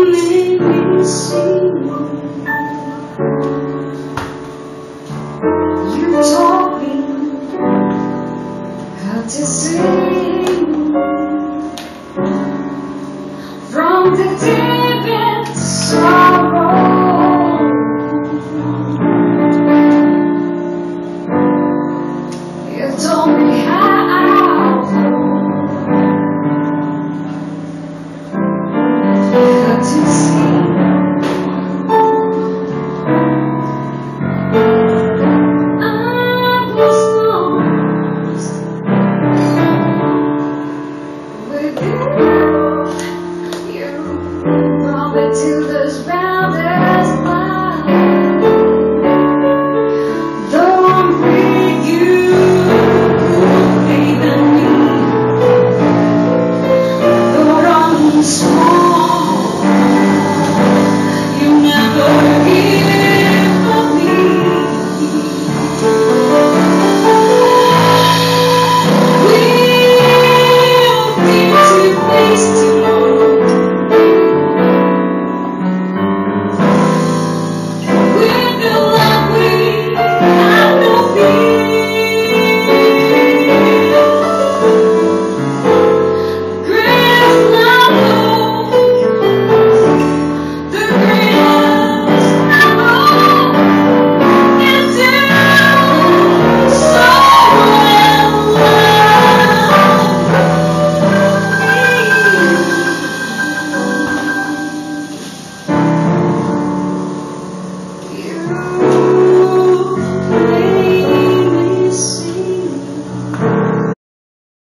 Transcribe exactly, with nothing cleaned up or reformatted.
made me see. You taught me how to sing from the deepest sorrow. You told me how, how to see. I was lost with you. You brought me to this boundary.